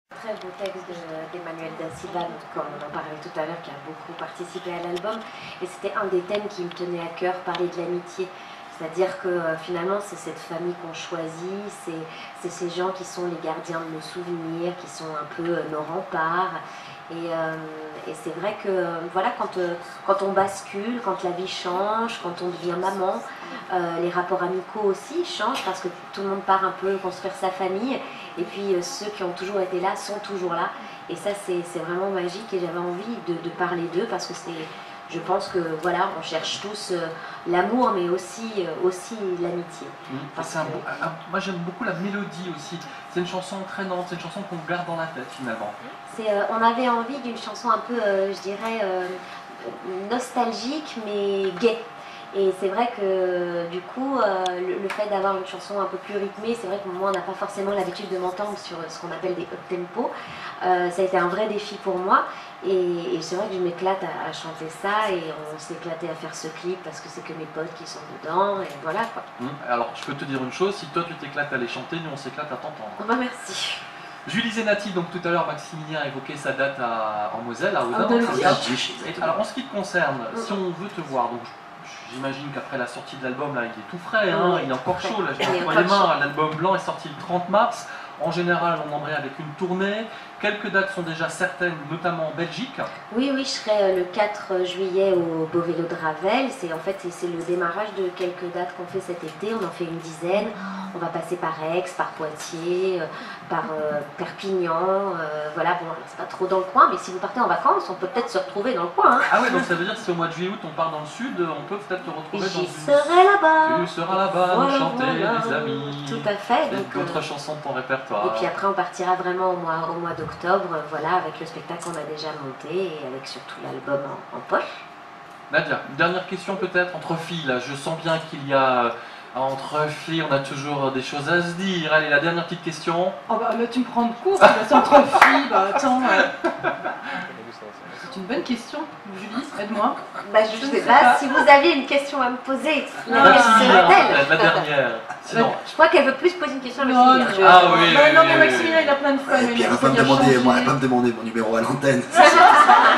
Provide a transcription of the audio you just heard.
Très beau texte d'Emmanuel Da Silva, comme on en parlait tout à l'heure, qui a beaucoup participé à l'album. Et c'était un des thèmes qui me tenait à cœur, parler de l'amitié. C'est-à-dire que finalement, c'est cette famille qu'on choisit, c'est ces gens qui sont les gardiens de nos souvenirs, qui sont un peu nos remparts. Et c'est vrai que voilà, quand on bascule, quand la vie change, quand on devient maman, les rapports amicaux aussi changent parce que tout le monde part un peu construire sa famille. Et puis ceux qui ont toujours été là sont toujours là. Et ça, c'est vraiment magique et j'avais envie de parler d'eux parce que je pense que voilà, on cherche tous l'amour, mais aussi l'amitié. Moi j'aime beaucoup la mélodie aussi. C'est une chanson entraînante, c'est une chanson qu'on garde dans la tête finalement. On avait envie d'une chanson un peu, je dirais, nostalgique, mais gaie. Et c'est vrai que du coup, le fait d'avoir une chanson un peu plus rythmée, c'est vrai que moi on n'a pas forcément l'habitude de m'entendre sur ce qu'on appelle des up-tempo. Ça a été un vrai défi pour moi et c'est vrai que je m'éclate à chanter ça et on s'est éclaté à faire ce clip parce que c'est que mes potes qui sont dedans et voilà quoi. Alors je peux te dire une chose, si toi tu t'éclates à les chanter, nous on s'éclate à t'entendre. Bah merci. Julie Zenati, donc tout à l'heure Maximilien a évoqué sa date en Moselle, à Audun. Alors en ce qui te concerne, si on veut te voir, donc j'imagine qu'après la sortie de l'album, là, il est tout frais, hein, il est encore chaud, là, je vois les mains, l'album blanc est sorti le 30 mars. En général, on embraye avec une tournée. Quelques dates sont déjà certaines, notamment en Belgique. Oui, je serai le 4 juillet au Beau Vélo de Ravel. C'est le démarrage de quelques dates qu'on fait cet été. On en fait une dizaine. On va passer par Aix, par Poitiers, par Perpignan. Voilà, bon, c'est pas trop dans le coin, mais si vous partez en vacances, on peut peut-être se retrouver dans le coin. Hein. Ah ouais, donc ça veut dire que si au mois de juillet-août on part dans le sud, on peut peut-être te retrouver dans J'y serai là-bas. Tu seras là-bas, voilà, nous chanter, les amis. Tout à fait. D'autres chansons de ton répertoire. Et puis après, on partira vraiment au mois d'octobre, voilà, avec le spectacle qu'on a déjà monté et avec surtout l'album en poche. Nadia, une dernière question peut-être entre filles, là, je sens bien qu'il y a... Entre filles, on a toujours des choses à se dire. Allez, la dernière petite question. Oh bah tu me prends de court, c'est entre filles, bah attends. C'est une bonne question, Julie, aide-moi. Bah je sais pas, si vous aviez une question à me poser, la dernière. Sinon. Je crois qu'elle veut plus poser une question à Maximilien. Ah oui. Non mais Maximilien il a plein de fans. Et puis elle va pas me demander mon numéro à l'antenne.